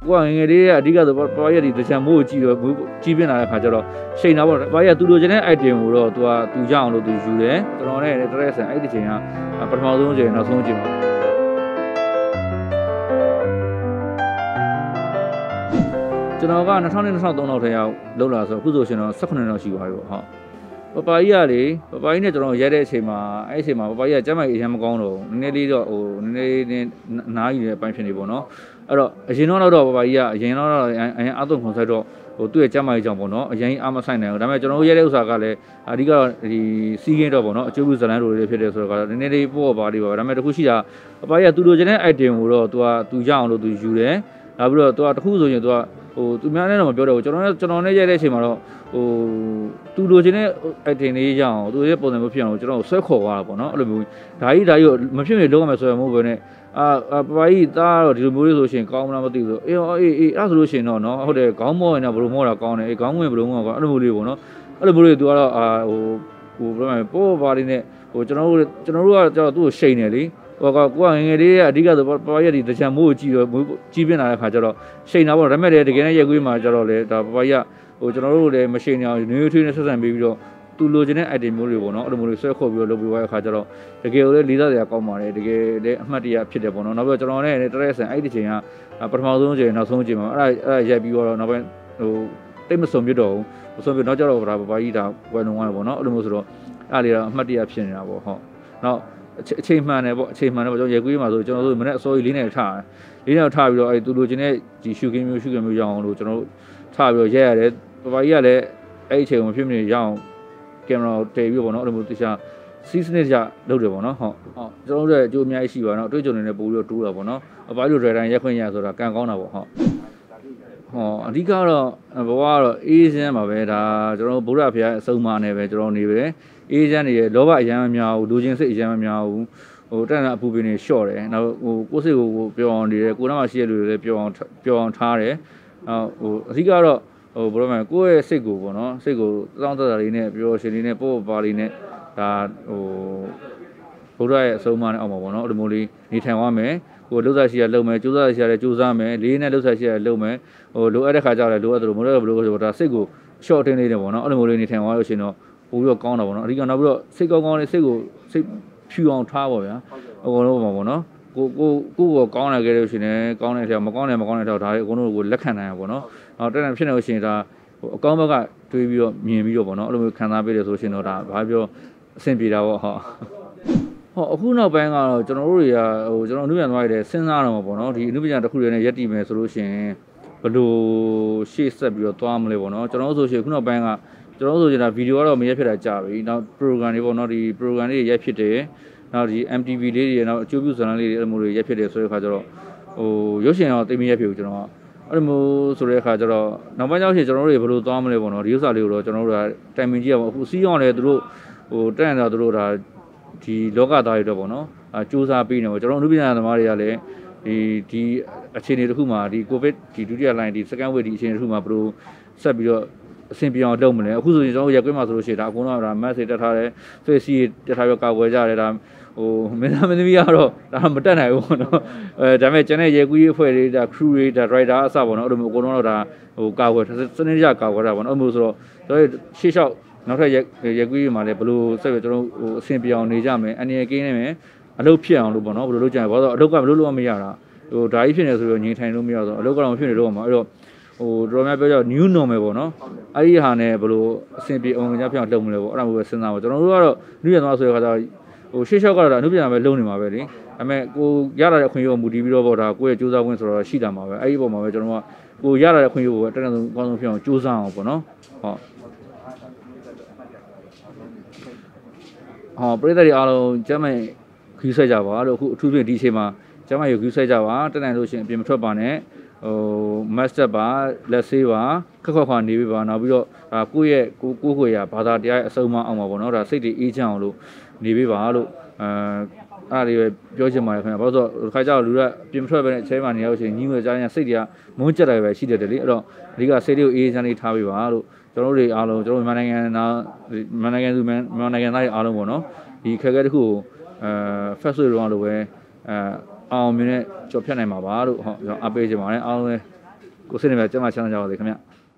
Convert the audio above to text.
ကိုကငယ်လေးကအဓိကဆိုဘာရက်ဒီတချံမိုးကြည့်တော့ကြီးပြင်းလာတဲ့ခါကျတော့ရှိန်တာပေါ့ဘာရက်သူလိုချင်တဲ့ item ကိုတော့သူရအောင်လို့သူယူတယ်ကျွန်တော်နဲ့တရက်ဆန်အဲ့ဒီချိန်ကပထမဆုံးချိန်နောက်ဆုံးချိန်ပါကျွန်တော်က2000-2003လောက်ထဲရောက်လောက်လာဆိုအခုဆိုရှင်တော့18လောက်ရှိပါပြီပေါ့ဟုတ်ပပကြီးကလေပပကြီးနဲ့ကျွန်တော်ရိုက်တဲ့အချိန်မှာအဲ့အချိန်မှာပပကြီးကကျမ်းမာရေးအရင်မကောင်းတော့နည်းနည်းလေးတော့နည်းနည်းလေးနားယူတဲ့အပိုင်းဖြစ်နေပေါ့နော်အဲ့တော့အရင်တော့ပပကြီးကအရင်တော့အရင်အသုံးခွန်ဆိုင်တော့သူ့ရဲ့ကျမ်းမာရေးကြောင့်ပေါ့နော်အရင်အားမဆိုင်နိုင်ဘူးဒါပေမဲ့ကျွန်တော်ရိုက်တဲ့ဥစ္စာကလည်းအဓိကဒီစီးကင်းတော့ပေါ့နော်အကျိုးပြုဇလန်းလိုတွေဖြစ်တယ်ဆိုတော့နည်းနည်းလေးပေါ့ပါလေးပါဒါပေမဲ့တခုရှိတာပပကြီးကသူလိုချင်တဲ့ item ကိုတော့သူရအောင်လို့သူယူတယ်နောက်ပြီးတော့တခုဆိုရင်သူများနဲ့တော့မပြောတော့ဘူးကျွန်တော်နဲ့ရိုက်တဲ့အချိန်မှာတော့သူလိုချင်တဲ့ item လေးရအောင်သူရဲ့ပုံစံမျိုးဖြစ်အောင်ကျွန်တော်ဆွဲခေါ်သွားတာပေါ့နော်အဲ့လိုမျိုးဒါကြီးကိုမဖြစ်နေလုံးဝမယ်ဆိုရမို့ပဲနဲ့ပပကြီးသားတော့ဒီလိုမျိုးလေးဆိုရှင်ကောင်းမလားမသိဘူးဆိုအေးအဲ့ဆိုလို့ရှင်တော့နော်ဟုတ်တယ်ခေါင်းမောရင်တော့ဘယ်လိုမောတာကောင်းတယ်အေးခေါင်းဝင်ဘယ်လိုမောကောင်းအဲ့လိုမျိုးလေးပေါ့နော်အဲ့လိုမျိုးလေးသူကတော့ဘယ်လိုမှပို့ပါလေးနဲ့ကျွန်တော်တို့ကတော့သူ့ကိုရှိန်တယ်လေကိုကငယ်လေးကအဓိကဆိုပပရက်ဒီတချံမိုးကြည့်တော့ကြီးပြင်းလာတဲ့ခါကျတော့ရှိန်တာပေါ့ဒါပေမဲ့တကယ်နဲ့ရက်ကွေးမှာကျတော့လေဒါပပရက်ကျွန်တော်တို့လည်းမရှိန်အောင်နွေးထွေးနဲ့ဆက်ဆံပြီးတော့သူလိုချင်တဲ့ item မျိုးတွေပေါ့နော်အဲ့လိုမျိုးတွေဆွဲခေါ်ပြီးတော့လုပ်ပြီးသွားတဲ့ခါကျတော့တကယ်လည်းလေးစားစရာကောင်းပါတယ်တကယ်လည်းအမှတ်တရဖြစ်တယ်ပေါ့နော်နောက်ပြီးတော့ကျွန်တော်နဲ့တရက်ဆန်အဲ့ဒီချိန်ကပထမဆုံးချိန်နောက်ဆုံးချိန်မှာအဲ့ရိုက်ပြီးတော့နောက်ပိုင်းတိတ်မစုံပြတော့ဘူးမစုံပြနောက်ကျတော့ဒါပပကြီးဒါဝယ်လုံးသွားတယ်ပေါ့နော်အဲ့လိုမျိုးဆိုတော့အဲ့လေးတော့အမှတ်တရဖြစ်နေတာပေါ့ဟုတ်နောက်အချိန်မှန်တယ်ပေါ့အချိန်မှန်တယ်ပေါ့ကျွန်တော်ရေကွေးမှာဆိုကျွန်တော်တို့မနေ့အစောကြီး4နဲ့ထားပြီးတော့အဲ့သူလိုချင်တဲ့ဒီရှုခင်းမျိုးရအောင်လို့ကျွန်တော်တို့ထားပြီးတော့ရဲရတယ်ပပကြီးကလည်းအဲ့အချိန်ကိုမဖြစ်မနေရအောင်ကင်မရာတည်ပြီးပေါ့နော်အဲ့လိုမျိုးတခြားစီးစနစ်ကြလုပ်တယ်ပေါ့နော်ဟုတ်ကျွန်တော်တို့ရဲ့အကျိုးအများကြီးရှိပါတော့အတွေ့အကြုံတွေနဲ့ပို့ပြီးတော့တိုးတာပေါ့နော်အပိုင်းလိုဒရိုင်တိုင်းရက်ခွင့်ရဆိုတာကံကောင်းတာပေါ့ဟုတ်အဓိကတော့ဘဝကတော့အေးချမ်းပါပဲဒါကျွန်တော်ဗုဒ္ဓဘုရားအဆုံးအမနဲ့ပဲကျွန်တော်နေပဲအေးချမ်းနေရလောဘအရန်မများဘူးလူချင်းစိတ်အရန်မများဘူးတက်တဲ့အပူပင်တွေလျှော့တယ်နောက်ကိုယ်စိတ်ကိုပျော်အောင်နေတယ်ကိုယ်နှမရှိရလူတွေလည်းပျော်အောင်ထားတယ်အဓိကတော့ဘယ်လိုမှကိုယ့်ရဲ့စိတ်ကိုပေါ့နော်စိတ်ကိုတောင်းတတာလေးနဲ့ပျော်ရှင်လေးနဲ့ပို့ပါလေးနဲ့ဒါဘုရားရဲ့အဆုံးအမနဲ့အောက်မှာပေါ့နော်အဲ့လိုမျိုးလေးနေထိုင်သွားမယ်ကိုလှုပ်ရှားရှိရလုပ်မယ်ကြိုးစားရှိရကြိုးစားမယ်လေးနဲ့လှုပ်ရှားရှိရလုပ်မယ်လိုအပ်တဲ့ခါကျတော့လိုအပ်တယ်လို့မလိုဘယ်လိုဆိုတော့ဒါစိတ်ကို short တင်းလေးတယ်ပေါ့နော်အဲ့လိုမျိုးလေးနေထိုင်သွားလို့ရှိရင်တော့ပိုပြီးတော့ကောင်းတာပေါ့နော်အဓိကနောက်ပြီးတော့စိတ်ကောင်းလေးစိတ်ကိုစိတ်ဖြူအောင်ထားပါဗျာအကုန်လုံးပါပေါ့နော်ကိုကောင်းလာခဲ့လို့ရှိရင်ကောင်းတဲ့အထက်မကောင်းတဲ့ထောက်ဒါတွေအကုန်လုံးကိုလက်ခံနိုင်ရပါတော့နော်တက်တယ်ဖြစ်နေလို့ရှိရင်ဒါအကောင်းဘက်ကတွေးပြီးတော့မြင်ပြီးတော့ပေါ့နော်အဲ့လိုမျိုးခံစားပေးတယ်ဆိုရှင်တော့ဒါဘာပြောအဆင်ပြေတာပေါ့ဟုတ်အခုနောက်ပိုင်းကတော့ကျွန်တော်တို့တွေကကျွန်တော်အနုပညာသမားတွေစဉ်းစားတော့မှာပေါ့နော်ဒီအနုပညာတစ်ခုတည်းနဲ့ရက်တည်မယ်ဆိုလို့ရှိရင်ဘယ်လိုရှေ့ဆက်ပြီးတော့သွားမလဲပေါ့နော်ကျွန်တော်တို့ဆိုရှင်ခုနောက်ပိုင်းကကျွန်တော်တို့ဆိုရင်ဒါဗီဒီယိုကတော့မရက်ဖြစ်တာကြာပြီနောက် program တွေပေါ့နော်ဒီ program တွေရက်ဖြစ်တယ်နောက်ဒီ MTV လေးတွေနောက်အကျိုးပြုဇာတ်လမ်းလေးတွေအဲ့လိုမျိုးတွေရက်ဖြစ်တယ်ဆိုတဲ့အခါကျတော့ရုပ်ရှင်တော့တိတ်မရက်ဖြစ်ဘူးကျွန်တော်ကအဲ့လိုမျိုးဆိုတဲ့အခါကျတော့နောက်ပိုင်းကျတော့ကျွန်တော်တို့တွေဘယ်လိုသွားမလဲပေါ့နော်ဒီဥစ္စာလေးကိုတော့ကျွန်တော်တို့ကတိုင်ပင်ကြည့်ရပါအခုစီးအောင်လည်းသူတို့တက်ရတာသူတို့ဒါဒီလောကသားတွေတော့ပေါ့နော်စူးစမ်းပြီးနေပေါ့ကျွန်တော်အနုပညာသမားတွေကလည်းဒီအခြေအနေတစ်ခုမှာဒီ COVID ဒီဒုတိယ line ဒီ second wave ဒီအခြေအနေတစ်ခုမှာဘယ်လိုဆက်ပြီးတော့အဆင်ပြေအောင်လုပ်မလဲအခုဆိုရင်ကျွန်တော်ရက်ကွင်းမှာဆိုလို့ရှိရင်ဒါအကုန်လုံးကဒါ mask တွေတက်ထားတယ် face တက်ထားပြီးကာကွယ်ကြတယ်ဒါမင်းသားသမီးကတော့ဒါမတက်နိုင်ဘူးပေါ့နော်ဒါပေမဲ့ကျန်တဲ့ရေကူးရေးအဖွဲ့တွေဒါ crew တွေဒါ driver အစပေါ့နော်အဲ့လိုမျိုးအကုန်လုံးတော့ဒါကာကွယ်စနစ်ကြကာကွယ်တာပေါ့နော်အဲ့လိုဆိုတော့ကျွန်တော်ရှေ့လျှောက်နောက်ထပ်ရေကူးရေးမှာလည်းဘယ်လိုဆက်ပြီးကျွန်တော်အဆင်ပြေအောင်နေကြမယ်အနေနဲ့ကင်းနေမယ်အလုပ်ဖြစ်အောင်လို့ပေါ့နော်ဘယ်လိုလုပ်ကြလဲဘာလို့အလုပ်ကဘယ်လိုလုပ်မရတာဒါကြီးဖြစ်နေဆိုတော့ငြိမ်ထိုင်လို့မရတော့အလုပ်ကတော့ဖြစ်နေတော့မှာအဲ့တော့တော်များပြောကြ new normal ပေါ့နော်အဲ့ဒီဟာနဲ့ဘယ်လိုအဆင်ပြေအောင်ကြဖြစ်အောင်လုပ်မလဲပေါ့အဲ့ဒါမျိုးပဲစဉ်းစားပါကျွန်တော်တို့ကတော့နုရသွားဆိုတဲ့ခါကျတော့ရှေ့လျှောက်ကတော့အနုပညာပဲလုပ်နေမှာပဲလေဒါပေမဲ့ကိုရလာတဲ့အခွင့်အရေးကိုမူတည်ပြီးတော့ပေါ့ဒါကိုယ့်ရဲ့စူးစမ်းခွင့်ဆိုတော့ရှိတာမှာပဲအဲ့ဒီပုံမှာပဲကျွန်တော်ကကိုရလာတဲ့အခွင့်အရေးကိုတက်တဲ့ဆုံးအကောင်းဆုံးဖြစ်အောင်စူးစမ်းအောင်ပေါ့နော်ပရိသတ်တွေအားလုံးကျမ်းမာခီးဆက်ကြပါလို့အခုအထူးဖြင့်ဒီအချိန်မှာကျမ်းမာရေးခီးဆက်ကြပါတက်နိုင်လို့ရှိရင်အပြင်မထွက်ပါနဲ့master ပါလက်ဆေးပါခက်ခွာနေပြီပါနောက်ပြီးတော့ကိုယ့်ရဲ့ကိုယ်ရဘာသာတရားရဲ့အစုံမအောင်ပါပေါ့နော်ဒါစိတ်တွေအေးချမ်းအောင်လို့နေပြီပါလို့အဲ့ဒါတွေပဲပြောချင်ပါတယ်ခင်ဗျာဘာလို့ဆိုတော့ခါကျတော့လူကပြင်ထွက်ပဲနဲ့အချိန်မှနေရလို့ရှိရင်ညီငွေကြားရင်စိတ်တွေကမုန်းကြက်တယ်ပဲရှိတယ်လေအဲ့တော့အဓိကစိတ်တွေကိုအေးချမ်းလေးထားပေးပါလို့ကျွန်တော်တို့တွေအားလုံးကျွန်တော်မြန်မာနိုင်ငံသားတွေအားလုံးပေါ့နော်ဒီခက်ခဲတစ်ခုကိုfestival တော့လို့ပဲအောင်မြင်တဲ့ကြော်ဖြတ်နိုင်မှာပါလို့ဟုတ်ကျွန်တော်အားပေးချင်ပါတယ်အားလုံးကိုစိတ်နေပဲကျမချမ်းသာကြပါစေခင်ဗျ